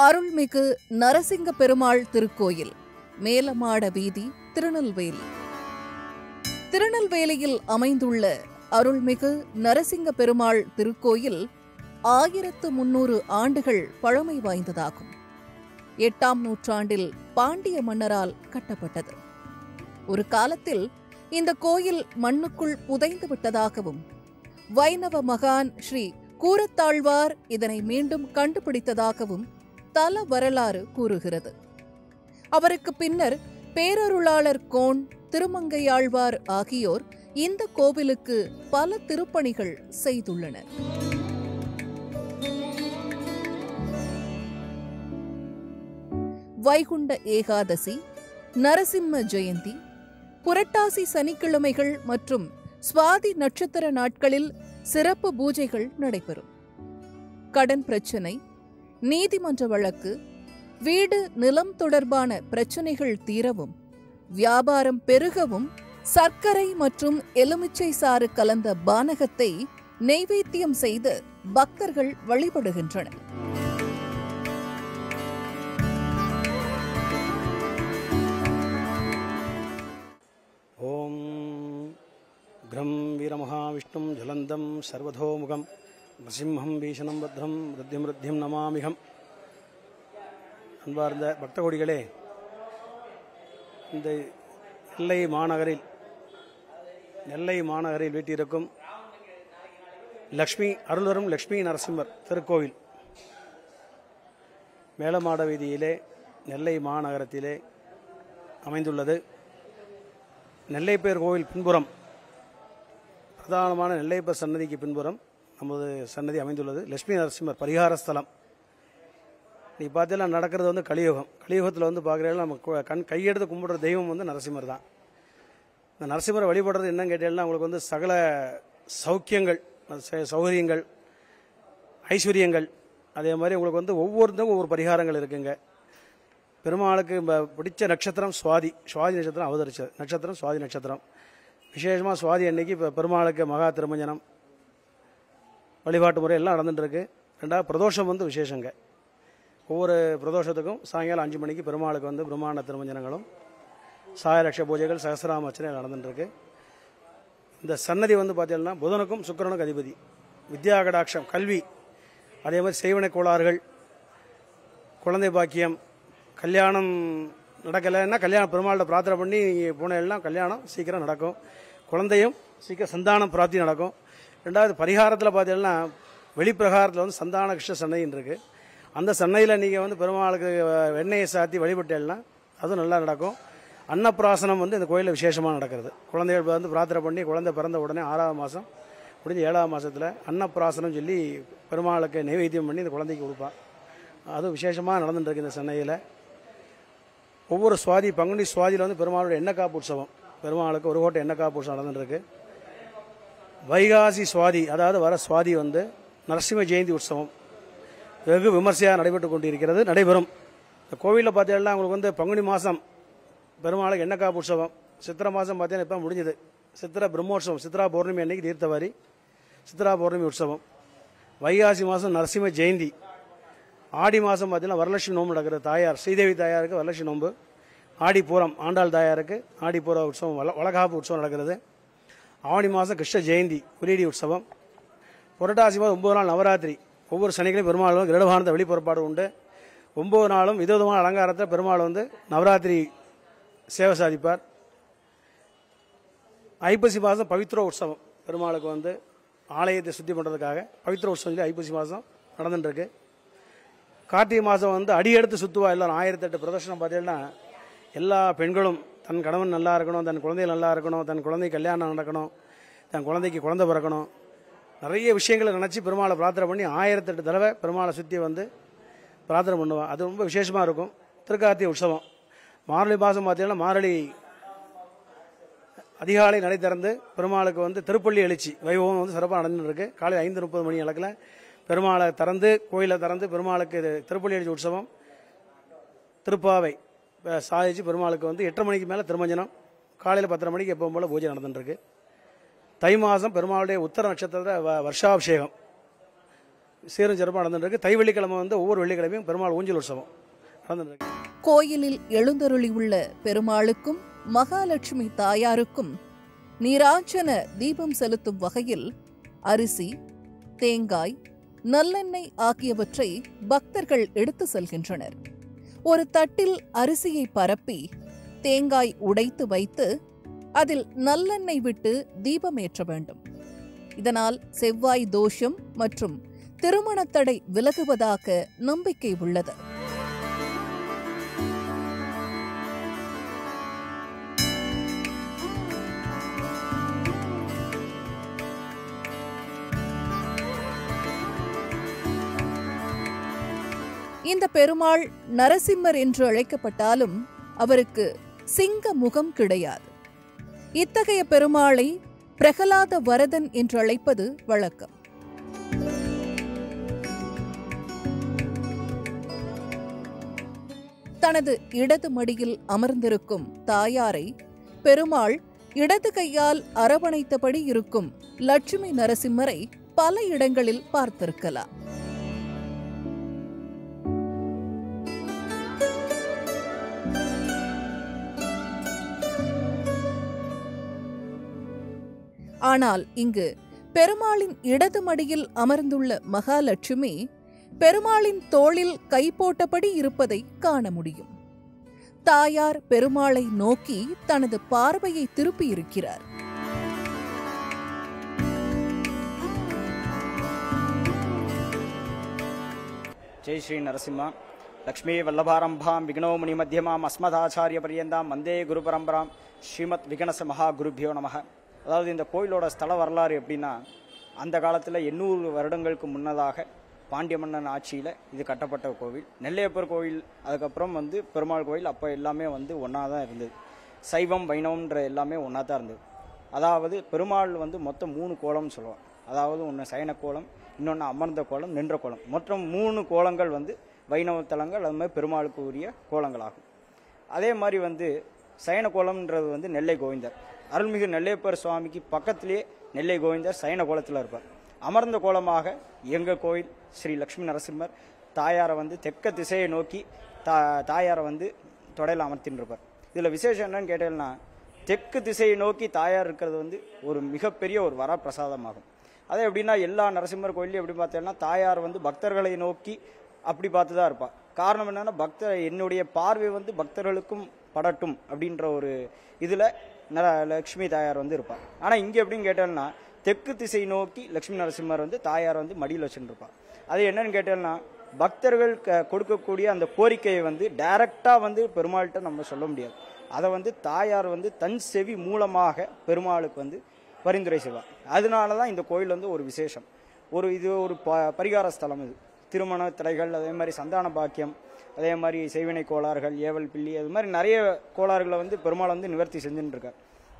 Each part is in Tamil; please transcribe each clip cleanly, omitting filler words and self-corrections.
அருள்மிகு நரசிங்க பெருமாள் திருக்கோயில், மேலமாட வீதி, திருநெல்வேலி. திருநெல்வேலியில் அமைந்துள்ள அருள்மிகு நரசிங்க பெருமாள் திருக்கோயில் 1300 ஆண்டுகள் பழமை வாய்ந்ததாகும். 8ஆம் நூற்றாண்டில் பாண்டிய மன்னரால் கட்டப்பட்டது. ஒரு காலத்தில் இந்த கோயில் மண்ணுக்குள் புதைந்து விட்டதாகவும், வைணவ மகான் ஸ்ரீ கூரத்தாழ்வார் இதனை மீண்டும் கண்டுபிடித்ததாகவும் தல வரலாறு கூறுகிறது. அவருக்கு பின்னர் பேரருளாளர் கோன், திருமங்கையாழ்வார் ஆகியோர் இந்த கோவிலுக்கு பல திருப்பணிகள் செய்துள்ளனர். வைகுண்ட ஏகாதசி, நரசிம்ம ஜெயந்தி, புரட்டாசி சனிக்கிழமைகள் மற்றும் சுவாதி நட்சத்திர நாட்களில் சிறப்பு பூஜைகள் நடைபெறும். கடன் பிரச்சினை, நீதிமன்ற வழக்கு, வீடு நிலம் தொடர்பான பிரச்சினைகள் தீரவும், வியாபாரம் பெருகவும் சர்க்கரை மற்றும் எலுமிச்சை சாறு கலந்த பானகத்தை நெய்வேத்தியம் செய்து பக்தர்கள் வழிபடுகின்றனர். ஓம் க்ரம் வீரமகாவிஷ்ணும் ஜலந்தம் சர்வதோமுகம் நரசிம்ஹம் பீஷணம் பத்ரம் ருத்தியம் நமாமிகம். அன்பார்ந்த பக்த கோடிகளே, இந்த நெல்லை மாநகரில் வீட்டிருக்கும் அருள்வரும் லக்ஷ்மி நரசிம்மர் திருக்கோவில் மேலமாட வீதியிலே நெல்லை மாநகரத்திலே அமைந்துள்ளது. நெல்லைப்பேர் கோவில் பின்புறம், பிரதானமான நெல்லைப்பேர் சன்னதிக்கு பின்புறம் நமது சன்னதி அமைந்துள்ளது. லட்சுமி நரசிம்மர் பரிகார ஸ்தலம். நீ பார்த்தீங்கன்னா நடக்கிறது வந்து கலியுகம். கலியுகத்தில் வந்து பார்க்குறீங்கன்னா நம்ம கையெடுத்து கும்பிடுற தெய்வம் வந்து நரசிம்மர் தான். இந்த நரசிம்மரை வழிபடுறது என்னன்னு கேட்டீங்கன்னா, உங்களுக்கு வந்து சகல சௌக்கியங்கள், சௌகரியங்கள், ஐஸ்வர்யங்கள், அதே மாதிரி உங்களுக்கு வந்து ஒவ்வொருத்தருக்கும் ஒவ்வொரு பரிகாரங்கள் இருக்குங்க. பெருமாளுக்கு பிடிச்ச நட்சத்திரம் சுவாதி நட்சத்திரம் அவதரிச்ச நட்சத்திரம் சுவாதி நட்சத்திரம். விசேஷமாக சுவாதி அன்னைக்கு இப்போ பெருமாளுக்கு மகா திருமஞ்சனம் வழிபாட்டு முறை எல்லாம் நடந்துட்டு இருக்கு. ரெண்டாவது பிரதோஷம் வந்து விசேஷங்க. ஒவ்வொரு பிரதோஷத்துக்கும் சாயங்காலம் 5 மணிக்கு பெருமாளுக்கு வந்து பிரம்மாண்ட திருமஞ்சனங்களும் சாயலட்ச பூஜைகள் சகசிராம அர்ச்சனை நடந்துட்டு இருக்கு. இந்த சன்னதி வந்து பார்த்தீங்கன்னா புதனுக்கும் சுக்கிரனுக்கும் அதிபதி. வித்யா கடாட்சம், கல்வி, அதே மாதிரி செய்வனை கோளாறுகள், குழந்தை பாக்கியம், கல்யாணம் நடக்கலைன்னா கல்யாணம் பெருமாள்கிட்ட பிரார்த்தனை பண்ணி போனெல்லாம் கல்யாணம் சீக்கிரம் நடக்கும். குழந்தையும் சீக்கிரம் சந்தானம் பிரார்த்தி நடக்கும். ரெண்டாவது பரிகாரத்தில் பார்த்தீங்கன்னா வெளிப்பிரகாரத்தில் வந்து சந்தான கிருஷ்ண சன்னதின்னு இருக்குது. அந்த சன்னதியில் நீங்கள் வந்து பெருமாளுக்கு வெண்ணெயை சாத்தி வழிபட்டேன்னா அதுவும் நல்லா நடக்கும். அன்னப்பிராசனம் வந்து இந்த கோயிலில் விசேஷமாக நடக்கிறது. குழந்தைகள் வந்து பிரார்த்தனை பண்ணி குழந்தை பிறந்த உடனே 6ஆம் மாதம் முடிஞ்ச 7ஆம் மாதத்தில் அன்னப்பிராசனம் சொல்லி பெருமாளுக்கு நைவேத்தியம் பண்ணி இந்த குழந்தைக்கு கொடுப்பான். அதுவும் விசேஷமாக நடந்துட்டுருக்கு இந்த சன்னதியில். ஒவ்வொரு சுவாதி, பங்குனி சுவாதியில் வந்து பெருமாளோட எண்ணெய் காப்பு உற்சவம், பெருமாளுக்கு ஒரு கோட்டை எண்ணெய் காப்பு உற்சவம் நடந்துட்டுருக்கு. வைகாசி சுவாதி, அதாவது வர சுவாதி வந்து நரசிம்ம ஜெயந்தி உற்சவம் வெகு விமர்சையாக நடைபெறும். இந்த கோவிலில் பார்த்தீங்கன்னா உங்களுக்கு வந்து பங்குனி மாதம் பெருமாளுக்கு எண்ணெய் காப்பு உற்சவம், சித்திரை மாதம் பார்த்தீங்கன்னா இப்போ முடிஞ்சது சித்திரை பிரம்மோற்சவம், சித்ரா பௌர்ணமி அன்னைக்கு தீர்த்தவாரி சித்ரா பௌர்ணமி உற்சவம். வைகாசி மாதம் நரசிம்ம ஜெயந்தி. ஆடி மாதம் பார்த்தீங்கன்னா வரலட்சுமி நோம்பு நடக்கிறது. தாயார் ஸ்ரீதேவி தாயாருக்கு வரலட்சுமி நோம்பு. ஆடிப்பூரம் ஆண்டாள் தாயாருக்கு ஆடிப்பூர உற்சவம், வளகாப்பு உற்சவம் நடக்கிறது. ஆவணி மாதம் கிருஷ்ண ஜெயந்தி, குறியீடி உற்சவம். புரட்டாசி மாதம் 9 நாள் நவராத்திரி. ஒவ்வொரு சனிகளையும் பெருமாளும் கிரடபானந்த வெளிப்புறப்பாடு உண்டு. 9 நாளும் விதவிதமான அலங்காரத்தில் பெருமாள் வந்து நவராத்திரி சேவை சாதிப்பார். ஐப்பசி மாதம் பவித்ர உற்சவம், பெருமாளுக்கு வந்து ஆலயத்தை சுத்தி பண்ணுறதுக்காக பவித்ர உற்சவம் சொல்லி ஐப்பசி மாதம் நடந்துட்டுருக்கு. கார்த்திகை மாதம் வந்து அடியெடுத்து சுற்றுவா எல்லாரும். 1008 பிரதர்ஷனம் பார்த்தீங்கன்னா எல்லா பெண்களும் தன் கணவன் நல்லா இருக்கணும், தன் குழந்தைகள் நல்லா இருக்கணும், தன் குழந்தைக்கு கல்யாணம் நடக்கணும், தன் குழந்தைக்கு குழந்தை பிறக்கணும், நிறைய விஷயங்களை நினச்சி பெருமாளை பிரார்த்தனை பண்ணி 1008 தடவை பெருமாளை சுற்றி வந்து பிரார்த்தனை பண்ணுவான். அது ரொம்ப விசேஷமாக இருக்கும். திருக்கார்த்திகை உற்சவம் மார்கழி மாதம் பார்த்தீங்கன்னா மார்கழி அதிகாலை நடை திறந்து பெருமாளுக்கு வந்து திருப்பள்ளி எழுச்சி வைபவம் வந்து சிறப்பாக நடந்துருக்கு. காலை 5:30 மணி அளக்கில் பெருமாளை திறந்து, கோயிலை திறந்து பெருமாளுக்கு திருப்பள்ளி எழுச்சி உற்சவம், திருப்பாவை சாதிச்சு பெருமாளுக்கு வந்து 8:30 மணிக்கு மேலே திருமஞ்சனம், காலையில் 10:30 மணிக்கு எப்பவும் போல் பூஜை நடந்துட்டுருக்கு. தை மாதம் பெருமாளுடைய உத்தர நட்சத்திரத்தில் வருஷாபிஷேகம், சீரும் சிறப்பாக நடந்துருக்கு. தை வெள்ளிக்கிழமை வந்து ஒவ்வொரு வெள்ளிக்கிழமையும் பெருமாள் ஊஞ்சல் உற்சவம் நடந்துருக்கு. கோயிலில் எழுந்தருளியுள்ள பெருமாளுக்கும் மகாலட்சுமி தாயாருக்கும் நீராஞ்சன தீபம் செலுத்தும் வகையில் அரிசி, தேங்காய், நல்லெண்ணெய் ஆகியவற்றை பக்தர்கள் எடுத்து செல்கின்றனர். ஒரு தட்டில் அரிசியை பரப்பி தேங்காய் உடைத்து வைத்து அதில் நல்லெண்ணெய் விட்டு தீபமேற்ற வேண்டும். இதனால் செவ்வாய் தோஷம் மற்றும் திருமணத்தடை விலகுவதாக நம்பிக்கை உள்ளது. இந்த பெருமாள் நரசிம்மர் என்று அழைக்கப்பட்டாலும் அவருக்கு சிங்க முகம் கிடையாது. இத்தகைய பெருமாளை பிரகலாத வரதன் என்று அழைப்பது வழக்கம். தனது இடது மடியில் அமர்ந்திருக்கும் தாயாரை பெருமாள் இடது கையால் அரவணைத்தபடி இருக்கும் லட்சுமி நரசிம்மரை பல இடங்களில் பார்த்திருக்கலாம். ஆனால் இங்கு பெருமாளின் இடது மடியில் அமர்ந்துள்ள மகாலட்சுமி பெருமாளின் தோளில் கை போட்டபடி இருப்பதை காண முடியும். தாயார் பெருமாளை நோக்கி தனது பார்வையை திருப்பியிருக்கிறார். ஜெய் ஸ்ரீ நரசிம்மா. லக்ஷ்மீ வல்லபாரம்பாம் விக்னோமுனி மத்தியமாம் அஸ்மதாச்சாரிய பரியந்தாம் வந்தே குரு பரம்பராம் ஸ்ரீமத் விகனச மகா குருபியோ நமக. அதாவது இந்த கோயிலோட ஸ்தல வரலாறு எப்படின்னா, அந்த காலத்தில் 800 வருடங்களுக்கு முன்னதாக பாண்டிய மன்னன் ஆட்சியில் இது கட்டப்பட்ட கோவில். நெல்லையப்பர் கோவில், அதுக்கப்புறம் வந்து பெருமாள் கோவில், அப்போ எல்லாமே வந்து ஒன்றா தான் இருந்தது. சைவம் வைணவம்ன்ற எல்லாமே ஒன்றா தான் இருந்தது. அதாவது பெருமாள் வந்து மொத்தம் 3 கோலம்னு சொல்லுவாங்க. அதாவது ஒன்று சயன கோலம், இன்னொன்று அமர்ந்த கோலம், நின்ற கோலம். மொத்தம் 3 கோலங்கள் வந்து வைணவ தலங்கள், அது மாதிரி பெருமாளுக்கு உரிய கோலங்களாகும். அதே மாதிரி வந்து சயன கோலம்ன்றது வந்து நெல்லை கோவிந்தர், அருள்மிகு நெல்லையப்பர் சுவாமிக்கு பக்கத்திலேயே நெல்லை கோவிந்தர் சயன கோலத்தில் இருப்பார். அமர்ந்த கோலமாக எங்கள் கோயில் ஸ்ரீ லக்ஷ்மி நரசிம்மர் தாயாரை வந்து தெற்க திசையை நோக்கி தாயாரை வந்து தொடையில் அமர்த்தின்னு இருப்பார். இதில் விசேஷம் என்னன்னு கேட்டீங்கன்னா, தெற்கு திசையை நோக்கி தாயார் இருக்கிறது வந்து ஒரு மிகப்பெரிய ஒரு வரப்பிரசாதமாகும். அதே எப்படின்னா, எல்லா நரசிம்மர் கோயிலையும் எப்படி பார்த்தீங்கன்னா தாயார் வந்து பக்தர்களை நோக்கி அப்படி பார்த்து தான் இருப்பாள். காரணம் என்னன்னா, என்னுடைய பார்வை வந்து பக்தர்களுக்கும் படட்டும் அப்படின்ற ஒரு இதில் லக்ஷ்மி தாயார் வந்து இருப்பாள். ஆனால் இங்கே எப்படின்னு கேட்டோம்னா, தெற்கு திசை நோக்கி லக்ஷ்மி நரசிம்மர் வந்து தாயார் வந்து மடியில் வச்சுட்டு இருப்பாள். அது என்னன்னு கேட்டோம்னா, பக்தர்கள் கொடுக்கக்கூடிய அந்த கோரிக்கையை வந்து டைரக்டாக வந்து பெருமாள்கிட்ட நம்ம சொல்ல முடியாது. அதை வந்து தாயார் வந்து தன் செவி மூலமாக பெருமாளுக்கு வந்து பரிந்துரை செய்வார். அதனால தான் இந்த கோயில் வந்து ஒரு விசேஷம். இது ஒரு பரிகார ஸ்தலம். இது திருமண தடைகள், அதே மாதிரி சந்தான பாக்கியம், அதே மாதிரி செய்வினை கோளாறுகள், ஏவல் பில்லி, அது மாதிரி நிறைய கோளாறுகளை வந்து பெருமாள் வந்து நிவர்த்தி செஞ்சுட்டு இருக்கார்.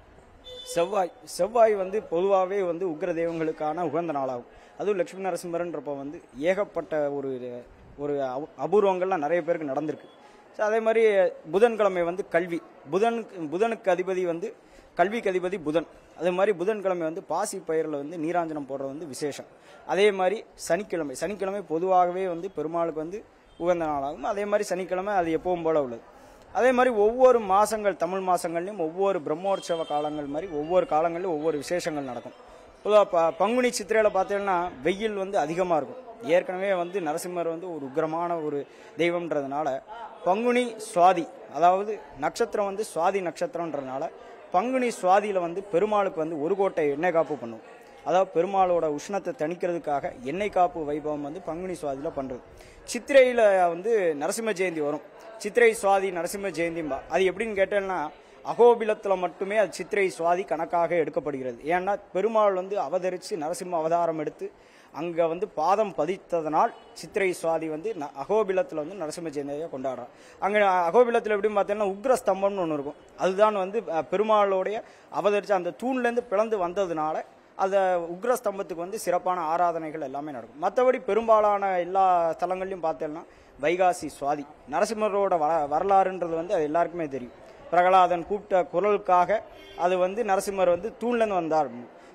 செவ்வாய் வந்து பொதுவாகவே வந்து உக்ர தெய்வங்களுக்கான உகந்த நாளாகும். அதுவும் லட்சுமி நரசிம்மர்ன்றப்போ வந்து ஏகப்பட்ட ஒரு அபூர்வங்கள்லாம் நிறைய பேருக்கு நடந்திருக்கு. ஸோ அதே மாதிரி புதன்கிழமை வந்து கல்வி, புதனுக்கு அதிபதி வந்து கல்விக்கு அதிபதி புதன். அதே மாதிரி புதன்கிழமை வந்து பாசி பயிரில் வந்து நீராஞ்சனம் போடுறது வந்து விசேஷம். அதே மாதிரி சனிக்கிழமை பொதுவாகவே வந்து பெருமாளுக்கு வந்து உகந்த நாளாகும். அதே மாதிரி சனிக்கிழமை அது எப்பவும் போல உள்ளது. அதே மாதிரி ஒவ்வொரு மாதங்கள், தமிழ் மாதங்கள்லையும் ஒவ்வொரு பிரம்மோற்சவ காலங்கள் மாதிரி ஒவ்வொரு காலங்களிலும் ஒவ்வொரு விசேஷங்கள் நடக்கும். பொதுவாக பங்குனி சித்திரையில் பார்த்தீங்கன்னா வெயில் வந்து அதிகமாக இருக்கும். ஏற்கனவே வந்து நரசிம்மர் வந்து ஒரு உக்கிரமான ஒரு தெய்வம்ன்றதுனால பங்குனி சுவாதி, அதாவது நட்சத்திரம் வந்து சுவாதி நட்சத்திரம்ன்றதுனால பங்குனி சுவாதியில் வந்து பெருமாளுக்கு வந்து ஒரு கோட்டை எண்ணெய் காப்பு பண்ணுவோம். அதாவது பெருமாளோட உஷ்ணத்தை தணிக்கிறதுக்காக எண்ணெய் காப்பு வைபவம் வந்து பங்குனி சுவாதியில் பண்ணுறது. சித்திரையில் வந்து நரசிம்ம ஜெயந்தி வரும். சித்திரை சுவாதி நரசிம்ம ஜெயந்திம்பா. அது எப்படின்னு கேட்டேன்னா, அகோபிலத்தில் மட்டுமே அது சித்திரை சுவாதி கணக்காக எடுக்கப்படுகிறது. ஏன்னா பெருமாள் வந்து அவதரித்து நரசிம்ம அவதாரம் எடுத்து அங்கே வந்து பாதம் பதித்ததனால் சித்திரை சுவாதி வந்து அகோபிலத்தில் வந்து நரசிம்ம ஜெயந்தியை கொண்டாடுறோம். அங்கே அகோபிலத்தில் எப்படின்னு பார்த்தீங்கன்னா உக்ர ஸ்தம்பம்னு ஒன்று இருக்கும். அதுதான் வந்து பெருமாளோடைய அவதரித்து அந்த தூண்லேருந்து பிளந்து வந்ததுனால அந்த உக்ரஸ்தம்பத்துக்கு வந்து சிறப்பான ஆராதனைகள் எல்லாமே நடக்கும். மற்றபடி பெரும்பாலான எல்லா ஸ்தலங்கள்லையும் பார்த்தோம்னா வைகாசி சுவாதி நரசிம்மரோட வரலாறுன்றது வந்து அது எல்லாருக்குமே தெரியும். பிரகலாதன் கூப்பிட்ட குரலுக்காக அது வந்து நரசிம்மர் வந்து தூண்லேருந்து வந்தார்.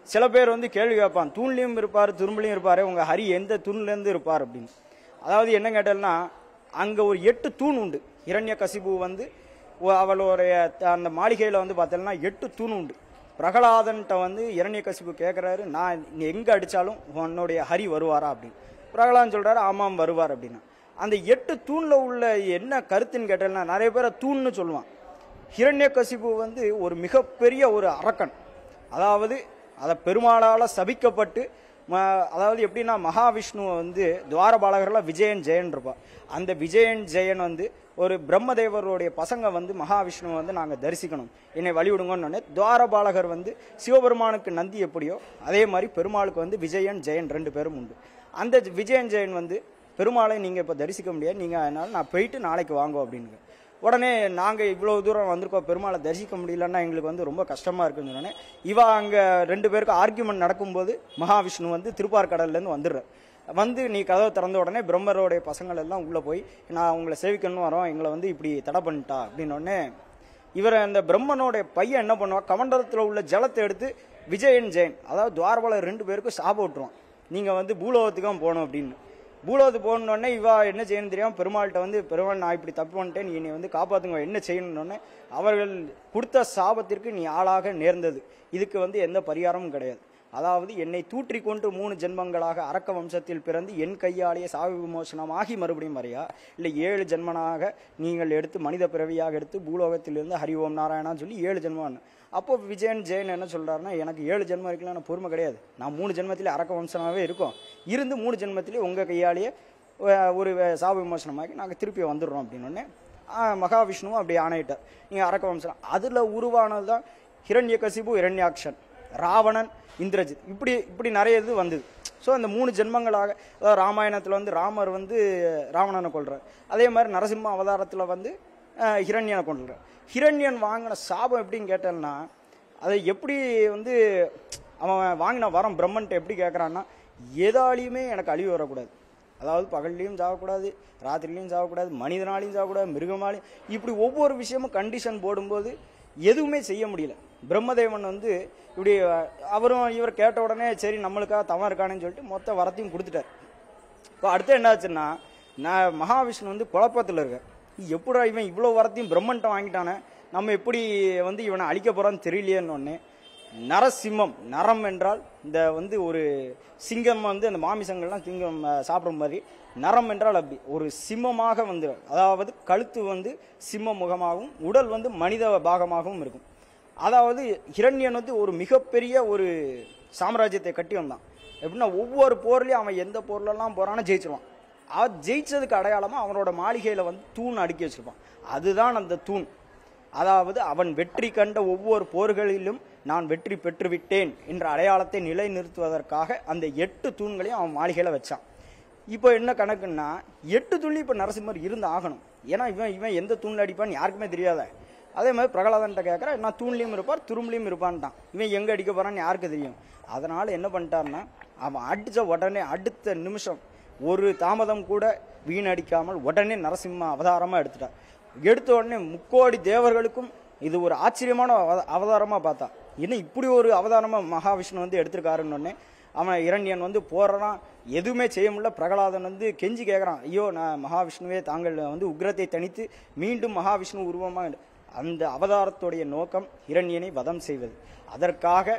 சில பேர் வந்து கேள்வி கேட்பான், தூண்லையும் இருப்பார் துரும்புலையும் இருப்பார், உங்க ஹரி எந்த தூண்லேருந்து இருப்பார் அப்படின்னு. அதாவது என்ன கேட்டேன்னா, அங்கே ஒரு 8 தூண் உண்டு. இரண்யகசிபு வந்து அவளுடைய அந்த மாளிகையில் வந்து பார்த்தோம்னா 8 தூண் உண்டு. பிரகலாதன்ட்ட வந்து இரண்யகசிபு கேட்குறாரு, நான் எங்கே அடித்தாலும் உன்னுடைய ஹரி வருவாரா அப்படின்னு. பிரகலாதன் சொல்கிறாரு, ஆமாம் வருவார் அப்படின்னா. அந்த 8 தூணில் உள்ள என்ன கருத்துன்னு கேட்டேன்னா, நிறைய பேரை தூண்னு சொல்லுவான். ஹிரண்யகசிபு வந்து ஒரு மிகப்பெரிய ஒரு அரக்கன். அதாவது அதை பெருமாளால் சபிக்கப்பட்டு, அதாவது எப்படின்னா மகாவிஷ்ணுவை வந்து துவாரபாலகர்லாம் விஜயன் ஜெயன் இருப்பான். அந்த விஜயன் ஜெயன் வந்து ஒரு பிரம்மதேவருடைய பசங்க வந்து மகாவிஷ்ணுவை வந்து நாங்கள் தரிசிக்கணும், என்னை வழிவிடுங்கன்னு. துவாரபாலகர் வந்து சிவபெருமானுக்கு நந்தி எப்படியோ அதே மாதிரி பெருமாளுக்கு வந்து விஜயன் ஜெயன் 2 பேரும் உண்டு. அந்த விஜயன் ஜெயன் வந்து பெருமாளை நீங்கள் இப்போ தரிசிக்க முடியாது, நீங்கள் அதனால் நான் போயிட்டு நாளைக்கு வாங்க அப்படின்னு. உடனே நாங்கள் இவ்வளோ தூரம் வந்திருக்கோம், பெருமாளை தரிசிக்க முடியலன்னா எங்களுக்கு வந்து ரொம்ப கஷ்டமாக இருக்குன்னு சொன்னோன்னே, இவ அங்கே 2 பேருக்கும் ஆர்கியூமெண்ட் நடக்கும்போது மகாவிஷ்ணு வந்து திருப்பார்கடல்லேருந்து வந்துடுறார். வந்து நீ கதவை திறந்த உடனே பிரம்மரோடைய பசங்கள் எல்லாம் உள்ளே போய், நான் உங்களை சேவிக்கணும்னு வரோம், எங்களை வந்து இப்படி தடை பண்ணிட்டா அப்படின்னோடனே, இவரை அந்த பிரம்மனோடைய பையன் என்ன பண்ணுவான், கமண்டலத்தில் உள்ள ஜலத்தை எடுத்து விஜயன் ஜெயன் அதாவது துவாரபாலர் 2 பேருக்கும் சாப விட்டுருவான், நீங்கள் வந்து பூலோகத்துக்கும் போகணும் அப்படின்னு. பூலோகத்துக்கு போகணுன்னே இவா என்ன செய்யணும் தெரியாமல் பெருமாள்கிட்ட வந்து, பெருமாள் நான் இப்படி தப்பு பண்ணிட்டேன், நீ என்னை வந்து காப்பாற்றுங்க, என்ன செய்யணுன்னொன்னே அவர்கள் கொடுத்த சாபத்திற்கு நீ ஆளாக நேர்ந்தது, இதுக்கு வந்து எந்த பரிகாரமும் கிடையாது. அதாவது என்னை தூற்றி கொண்டு 3 ஜென்மங்களாக அரக்க வம்சத்தில் பிறந்து என் கையாலேயே சாவி விமோசனமாகி மறுபடியும் வரையா, இல்லை 7 ஜென்மனாக நீங்கள் எடுத்து மனித பிறவியாக எடுத்து பூலோகத்திலிருந்து ஹரி ஓம் நாராயணான்னு சொல்லி 7 ஜென்மம். அப்போ விஜயன் ஜெயன் என்ன சொல்றாருன்னா, எனக்கு 7 ஜென்மம் இருக்கலாம் பொறுமை கிடையாது, நான் 3 ஜென்மத்திலே அரக்க வம்சனாகவே இருக்கும், இருந்து 3 ஜென்மத்திலே உங்கள் கையாலேயே ஒரு சாப விமோசனமாகி நாங்கள் திருப்பி வந்துடுறோம் அப்படின்னு. மகாவிஷ்ணுவும் அப்படி ஆணையிட்டார், நீங்கள் அரக்க வம்சம். அதில் உருவானது தான் ஹிரண்யகசிபு, இரண்யாக்ஷன், ராவணன், இந்திரஜித், இப்படி நிறைய இது வந்தது. ஸோ அந்த 3 ஜென்மங்களாக, அதாவது ராமாயணத்தில் வந்து ராமர் வந்து ராவணனை கொள்றார், அதே மாதிரி நரசிம்ம அவதாரத்தில் வந்து ஹிரண்யனை கொள்றார். ஹிரண்யன் வாங்கின சாபம் எப்படின்னு கேட்டேன்னா, அதை எப்படி வந்து அவன் வாங்கின வரம் பிரம்மன்ட்ட எப்படி கேட்குறான்னா, எதாலையுமே எனக்கு அழிவு வரக்கூடாது, அதாவது பகல்லையும் சாகக்கூடாது, ராத்திரிலையும் சாகக்கூடாது, மனிதனாலையும் சாகக்கூடாது, மிருகமாலையும், இப்படி ஒவ்வொரு விஷயமும் கண்டிஷன் போடும்போது எதுவுமே செய்ய முடியல. பிரம்மதேவன் வந்து இப்படி அவரும் இவர் கேட்ட உடனே சரி நம்மளுக்காக தவம் இருக்கானேன்னு சொல்லிட்டு மொத்த வரத்தையும் கொடுத்துட்டார். இப்போ அடுத்து என்ன ஆச்சுன்னா, நான் மகாவிஷ்ணு வந்து குழப்பத்தில் இருக்க, எப்படா இவன் இவ்வளோ வரத்தையும் பிரம்மன்ட்ட வாங்கிட்டானே, நம்ம எப்படி வந்து இவனை அழிக்க போறான்னு தெரியலையேன்னு. நரசிம்மம், நரம் என்றால் இந்த வந்து ஒரு சிங்கம் வந்து அந்த மாமிசங்கள்லாம் சிங்கம் சாப்பிட்ற மாதிரி, நரம் என்றால் அப்படி ஒரு சிம்மமாக வந்து, அதாவது கழுத்து வந்து சிம்ம முகமாகவும் உடல் வந்து மனித பாகமாகவும் இருக்கும். அதாவது ஹிரண்யன் வந்து ஒரு மிகப்பெரிய ஒரு சாம்ராஜ்யத்தை கட்டி வந்தான். எப்படின்னா ஒவ்வொரு போர்லையும் அவன் எந்த போர்லெல்லாம் போறானோ ஜெயிச்சிருவான். அவன் ஜெயிச்சதுக்கு அடையாளமாக அவனோட மாளிகையில் வந்து தூண் அடுக்கி வச்சிருப்பான், அதுதான் அந்த தூண். அதாவது அவன் வெற்றி கண்ட ஒவ்வொரு போர்களிலும் நான் வெற்றி பெற்றுவிட்டேன் என்ற அடையாளத்தை நிலைநிறுத்துவதற்காக அந்த 8 தூண்களையும் அவன் மாளிகையில் வச்சான். இப்போ என்ன கணக்குன்னா, 8 தூண்லையும் இப்போ நரசிம்மர் இருந்து ஆகணும். ஏன்னா இவன் எந்த தூணில் அடிப்பான்னு யாருக்குமே தெரியாத. அதே மாதிரி பிரகலாதன்ட்ட கேட்குற, நான் தூண்லையும் இருப்பார் துரும்புலையும் இருப்பான்ட்டான், இவன் எங்கே அடிக்க போறான்னு யாருக்கு தெரியும். அதனால என்ன பண்ணிட்டான்னா, அவன் அடித்த உடனே அடுத்த நிமிஷம் ஒரு தாமதம் கூட வீணடிக்காமல் உடனே நரசிம்ம அவதாரமாக எடுத்துட்டான். எடுத்த உடனே 3 கோடி தேவர்களுக்கும் இது ஒரு ஆச்சரியமான அவதாரமாக பார்த்தா, இன்னும் இப்படி ஒரு அவதாரமாக மகாவிஷ்ணு வந்து எடுத்திருக்காருன்னு. அவன் இரண்யன் வந்து போறான், எதுவுமே செய்ய முடியல. பிரகலாதன் வந்து கெஞ்சி கேட்குறான், ஐயோ நான் மகாவிஷ்ணுவே தாங்கள் வந்து உக்ரத்தை தனித்து மீண்டும் மகாவிஷ்ணு உருவமாக. அந்த அவதாரத்துடைய நோக்கம் இரண்யனை வதம் செய்வது. அதற்காக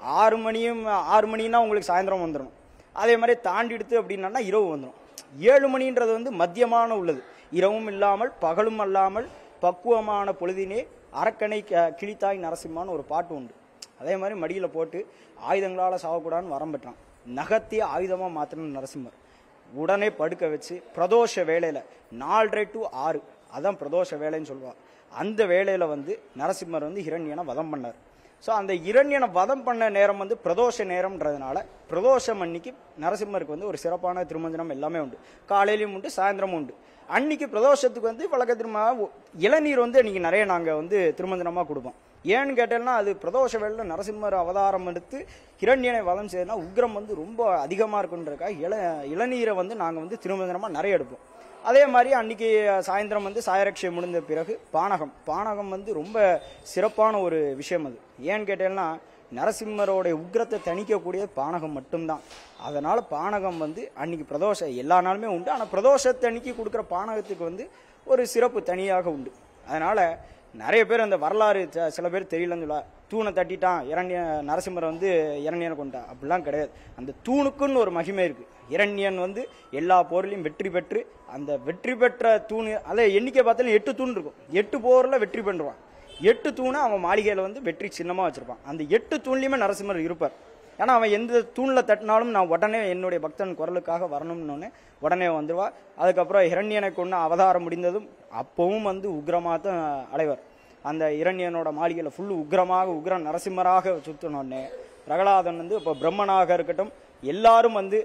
6 மணின்னா உங்களுக்கு சாயந்தரம் வந்துடும், அதே மாதிரி தாண்டி எடுத்து அப்படின்னா இரவு வந்துடும். 7 மணின்றது வந்து மத்தியமான உள்ளது, இரவும் இல்லாமல் பகலும் அல்லாமல் பக்குவமான பொழுதினே அரக்கனை கிழித்தாய் நரசிம்மான்னு ஒரு பாட்டு உண்டு. அதே மாதிரி மடியில் போட்டு ஆயுதங்களால் சாகக்கூடாதுன்னு வரம் பெற்றான். நகத்தையே ஆயுதமாக மாற்றின நரசிம்மர் உடனே படுக்க வச்சு பிரதோஷ வேளையில் 4:30 to 6 அதான் பிரதோஷ வேலைன்னு சொல்லுவாள். அந்த வேளையில் வந்து நரசிம்மர் வந்து ஹிரண்யனை வதம் பண்ணார். ஸோ அந்த இரண்யனை வதம் பண்ண நேரம் வந்து பிரதோஷ நேரம்ன்றதுனால பிரதோஷம் அன்னைக்கு நரசிம்மருக்கு வந்து ஒரு சிறப்பான திருமஞ்சனம் எல்லாமே உண்டு. காலையிலையும் உண்டு, சாயந்தரமும் உண்டு. அன்னைக்கு பிரதோஷத்துக்கு வந்து வழக்கத்திற்கு இளநீர் வந்து அன்னைக்கு நிறைய நாங்கள் வந்து திருமஞ்சனமாக கொடுப்போம். ஏன்னு கேட்டேன்னா, அது பிரதோஷ வேளையில் நரசிம்மர் அவதாரம் எடுத்து ஹிரண்யனை வதம் செய்யறதுனா உக்ரம் வந்து ரொம்ப அதிகமாக இருக்குன்றதுக்காக இளநீரை வந்து நாங்கள் வந்து திருமஞ்சனமாக நிறைய எடுப்போம். அதே மாதிரி அன்னைக்கு சாயந்தரம் வந்து சாயரட்சை முடிந்த பிறகு பானகம் வந்து ரொம்ப சிறப்பான ஒரு விஷயம். அது ஏன்னு கேட்டேன்னா, நரசிம்மரோடைய உக்கிரத்தை தணிக்கக்கூடிய பானகம் மட்டும்தான். அதனால் பானகம் வந்து அன்னைக்கு பிரதோஷம் எல்லா நாளுமே உண்டு. ஆனால் பிரதோஷத்தை அன்னைக்கு கொடுக்குற பானகத்துக்கு வந்து ஒரு சிறப்பு தனியாக உண்டு. அதனால் நிறைய பேர் அந்த வரலாறு சில பேர் தெரியலன்னு சொல்ல, தூணை தட்டிட்டான் நரசிம்மரை வந்து இரண்யனை கொண்டான், அப்படிலாம் கிடையாது. அந்த தூணுக்குன்னு ஒரு மகிமை இருக்குது. இரண்யன் வந்து எல்லா போர்லையும் வெற்றி பெற்று அந்த வெற்றி பெற்ற தூண் அதை எண்ணிக்கை பார்த்தாலும் 8 தூண் இருக்கும். 8 போரில் வெற்றி பண்ணுவான். 8 தூணை அவன் மாளிகையில் வந்து வெற்றி சின்னமாக வச்சுருப்பான். அந்த 8 தூண்லையுமே நரசிம்மர் இருப்பார். ஏன்னா அவன் எந்த தூணில் தட்டினாலும் நான் உடனே என்னுடைய பக்தன் குரலுக்காக வரணும்னு உடனே வந்துடுவா. அதுக்கப்புறம் இரண்யனை கொண்டு அவதாரம் முடிந்ததும் அப்பவும் வந்து உக்ரமாக தான் அலைவர். அந்த இரண்யனோட மாளிகையில் ஃபுல்லு உக்ர நரசிம்மராக சுற்றினோடனே பிரகலாதன் வந்து இப்போ பிரம்மனாக இருக்கட்டும் எல்லாரும் வந்து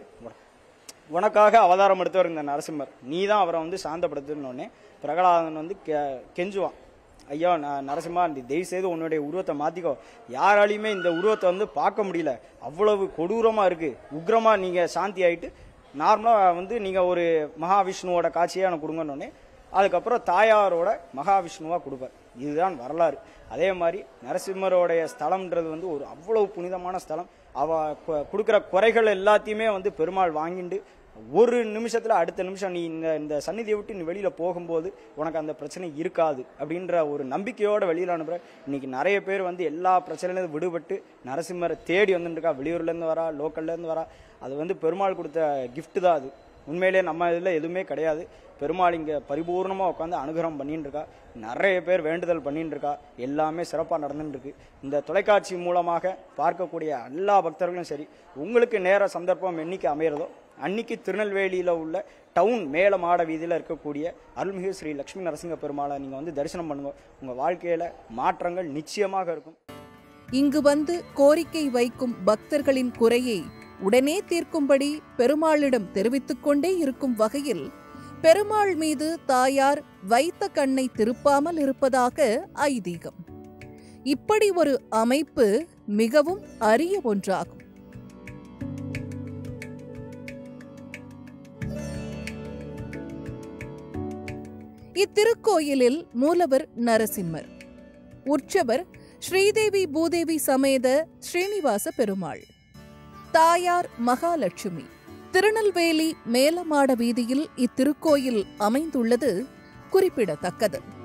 உனக்காக அவதாரம் எடுத்தவர் இந்த நரசிம்மர், நீ தான் அவரை வந்து சாந்தப்படுத்தணுன்னே பிரகலாதன் வந்து கெஞ்சுவான், ஐயா நரசிம்மா தயவு செய்து உன்னுடைய உருவத்தை மாற்றிக்கோ, யாராலையுமே இந்த உருவத்தை வந்து பார்க்க முடியல, அவ்வளவு கொடூரமாக இருக்குது, உக்ரமாக நீங்கள் சாந்தி ஆகிட்டு நார்மலாக வந்து நீங்கள் ஒரு மகாவிஷ்ணுவோட காட்சியாக எனக்கு கொடுங்கன்னொடனே அதுக்கப்புறம் தாயாரோட மகாவிஷ்ணுவாக கொடுப்பார். இதுதான் வரலாறு. அதே மாதிரி நரசிம்மரோடைய ஸ்தலம்ன்றது வந்து ஒரு அவ்வளவு புனிதமான ஸ்தலம். அவ கொடுக்குற குறைகள் எல்லாத்தையுமே வந்து பெருமாள் வாங்கிட்டு ஒரு நிமிஷத்தில் அடுத்த நிமிஷம் நீ இந்த சந்நிதியை விட்டு நீ வெளியில் போகும்போது உனக்கு அந்த பிரச்சனை இருக்காது அப்படின்ற ஒரு நம்பிக்கையோடு வெளியில் அனுப்புகிற. இன்னைக்கு நிறைய பேர் வந்து எல்லா பிரச்சனையிலேருந்து விடுபட்டு நரசிம்மரை தேடி வந்துட்டுருக்கா. வெளியூர்லேருந்து வரா, லோக்கல்லேருந்து வரா. அது வந்து பெருமாள் கொடுத்த கிஃப்ட் தான். அது உண்மையிலே நம்ம இதில் எதுவுமே கிடையாது. பெருமாள் இங்கே பரிபூர்ணமாக உட்காந்து அனுகிரகம் பண்ணிட்டு இருக்கா. நிறைய பேர் வேண்டுதல் பண்ணிட்டு இருக்கா. எல்லாமே சிறப்பாக நடந்துட்டு இருக்கு. இந்த தொலைக்காட்சி மூலமாக பார்க்கக்கூடிய எல்லா பக்தர்களும் சரி, உங்களுக்கு நேர சந்தர்ப்பம் என்னைக்கு அமைகிறதோ அன்னைக்கு திருநெல்வேலியில் உள்ள டவுன் மேல மாட வீதியில் இருக்கக்கூடிய அருள்மிகு ஸ்ரீ லட்சுமி நரசிங்க பெருமாளை நீங்கள் வந்து தரிசனம் பண்ணுங்க. உங்கள் வாழ்க்கையில் மாற்றங்கள் நிச்சயமாக இருக்கும். இங்கு வந்து கோரிக்கை வைக்கும் பக்தர்களின் குறையை உடனே தீர்க்கும்படி பெருமாளிடம் தெரிவித்துக் கொண்டே இருக்கும் வகையில் பெருமாள் மீது தாயார் வைத்த கண்ணை திருப்பாமல் இருப்பதாக ஐதீகம். இப்படி ஒரு அமைப்பு மிகவும் அரிய ஒன்றாகும். இத்திருக்கோயிலில் மூலவர் நரசிம்மர், உற்சவர் ஸ்ரீதேவி பூதேவி சமேத ஸ்ரீனிவாச பெருமாள், தாயார் மகாலட்சுமி. திருநெல்வேலி மேலமாட வீதியில் இத்திருக்கோயில் அமைந்துள்ளது குறிப்பிடத்தக்கது.